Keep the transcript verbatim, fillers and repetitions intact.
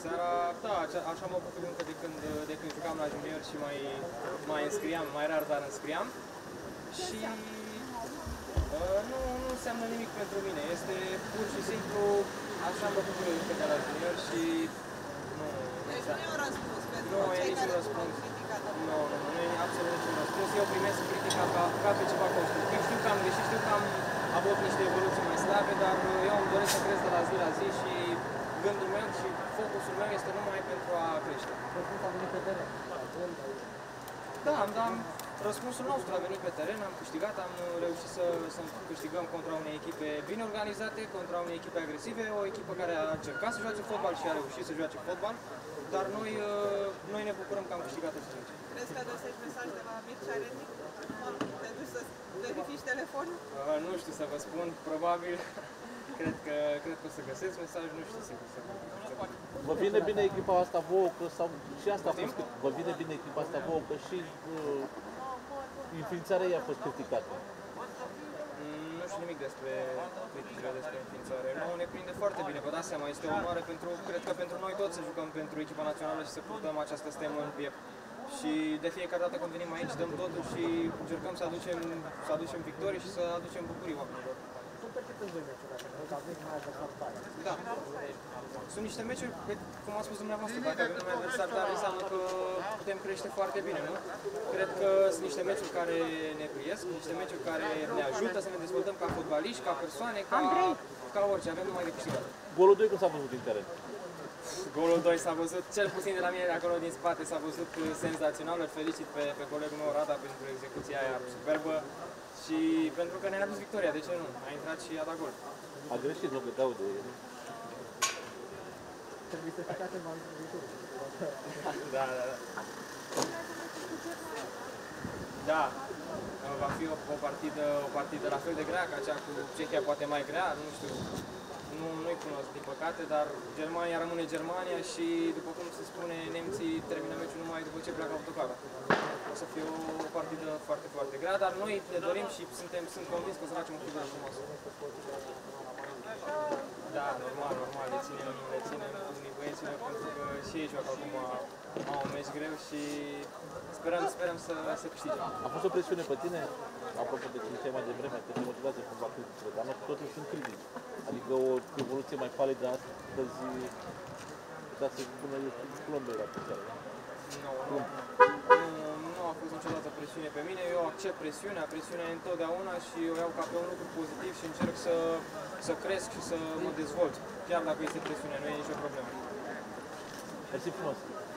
Seara, da, așa mă bucur încă de când, de când jucam la junior și mai, mai înscriam, mai rar, dar înscriam. Și uh, nu, nu înseamnă nimic pentru mine. Este pur și simplu, așa mă bucur încă de la junior și nu... Deci nu e un răspuns pentru nu, cei e care răspuns. criticat. Nu, nu, nu, nu e absolut niciun răspuns. Eu primesc critica ca, ca pe ceva constructiv. Știu că am greșit, știu că am avut niște evoluții mai slabe, dar eu îmi doresc să cresc de la zi la zi și gândul meu și focusul meu este numai pentru a crește. Răspunsul a venit pe teren. Da, am, am, răspunsul nostru a venit pe teren, am câștigat, am reușit să, să câștigăm contra unei echipe bine organizate, contra unei echipe agresive, o echipă care a încercat să joace fotbal și a reușit să joace fotbal, dar noi, noi ne bucurăm că am câștigat acest meci. Crezi că găsești mesaj de la Mircea Renic? Te duci să verifici telefonul? Uh, nu știu să vă spun, probabil, cred că, cred că o să găsesc mesaj, nu știu sigur să vă spun. Vă vine bine echipa asta vouă, că sau și asta a fost, vă vine bine echipa asta vouă, că și uh, înființarea ei a fost criticată. Mm, nu știu nimic despre criticile despre înființare. Nu, ne prinde foarte bine, vă dați seama, este o onoare pentru, cred că pentru noi toți să jucăm pentru echipa națională și să purtăm această stemă în piept. Și de fiecare dată când venim aici dăm totul și încercăm să aducem, să aducem victorii și să aducem bucurii oamenilor. Cum percepeți voi meciul ăsta? Pentru că aveți mai adversar tare. Da. Sunt niște meciuri, cum a spus dumneavoastră, dacă avem numai adversar tare, înseamnă că putem crește foarte bine, nu? Cred că sunt niște meciuri care ne priesc, niște meciuri care ne ajută să ne dezvoltăm ca fotbaliști, ca persoane, ca, ca orice. Avem numai de câștigat. Golul doi cum s-a văzut din teren? Golul doi s-a văzut, cel puțin de la mine de acolo din spate, s-a văzut senzațional. Îl felicit pe, pe colegul meu Rada pentru execuția aia superbă și pentru că ne-a adus victoria, de ce nu? A intrat și a dat gol. A greșit locul tău de... Trebuie să ficați în viitor. Da, da, da. Da, va fi o, o, partidă, o partidă la fel de grea ca cea cu Cehia, poate mai grea, nu știu. Nu, nu-i cunosc, din păcate, dar Germania rămâne Germania și, după cum se spune, nemții termină meciul numai după ce pleacă autocara. O să fie o partidă foarte, foarte grea, dar noi ne dorim și suntem, sunt convins că o să facem o figură frumoasă. Da, normal, normal, le ținem, le ținem unii băieților, pentru că și ei joacă acum au un meci greu și sperăm, sperăm să, să câștige. A fost o presiune pe tine? Apropo de ce ziceai mai devreme, că te motivează cumva criticile, dar nu totuși sunt critici. Adică o evoluție mai palidă astăzi, putea să pună, eu știu, plombe la picioare. Nu, nu, nu, nu a fost niciodată presiune pe mine, eu accept presiunea, presiunea e întotdeauna și eu iau ca pe un lucru pozitiv și încerc să, să cresc și să mă dezvolt, chiar dacă este presiune, nu e nicio problemă. Mersi frumos!